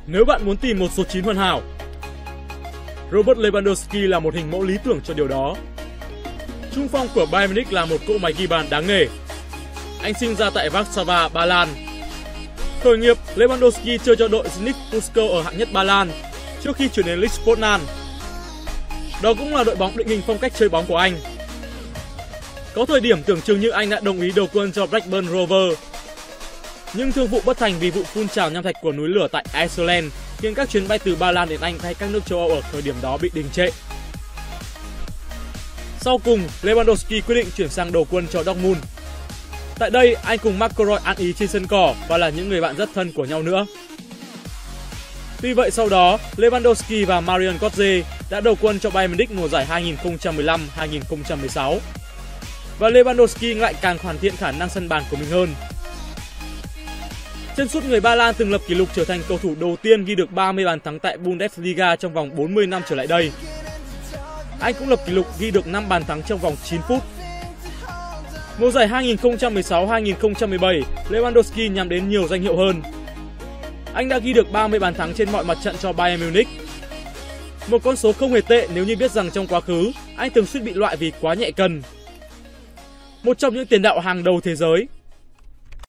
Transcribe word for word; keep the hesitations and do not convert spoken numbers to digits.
Nếu bạn muốn tìm một số chín hoàn hảo, Robert Lewandowski là một hình mẫu lý tưởng cho điều đó. Trung phong của Bayern Munich là một cỗ máy ghi bàn đáng nể. Anh sinh ra tại Warsaw, Ba Lan. Khởi nghiệp, Lewandowski chơi cho đội Zenit Moscow ở hạng nhất Ba Lan trước khi chuyển đến Lech Poznan. Đó cũng là đội bóng định hình phong cách chơi bóng của anh. Có thời điểm tưởng chừng như anh đã đồng ý đầu quân cho Blackburn Rovers, nhưng thương vụ bất thành vì vụ phun trào nham thạch của núi lửa tại Iceland khiến các chuyến bay từ Ba Lan đến Anh hay các nước châu Âu ở thời điểm đó bị đình trệ. Sau cùng, Lewandowski quyết định chuyển sang đầu quân cho Dortmund. Tại đây, anh cùng Marco Reus ăn ý trên sân cỏ và là những người bạn rất thân của nhau nữa. Tuy vậy sau đó, Lewandowski và Marian Götze đã đầu quân cho Bayern Munich mùa giải hai nghìn không trăm mười lăm hai nghìn không trăm mười sáu. Và Lewandowski lại càng hoàn thiện khả năng sân bàn của mình hơn. Chân sút người Ba Lan từng lập kỷ lục trở thành cầu thủ đầu tiên ghi được ba mươi bàn thắng tại Bundesliga trong vòng bốn mươi năm trở lại đây. Anh cũng lập kỷ lục ghi được năm bàn thắng trong vòng chín phút. Mùa giải hai nghìn không trăm mười sáu hai nghìn không trăm mười bảy, Lewandowski nhắm đến nhiều danh hiệu hơn. Anh đã ghi được ba mươi bàn thắng trên mọi mặt trận cho Bayern Munich. Một con số không hề tệ nếu như biết rằng trong quá khứ, anh từng suýt bị loại vì quá nhẹ cân. Một trong những tiền đạo hàng đầu thế giới,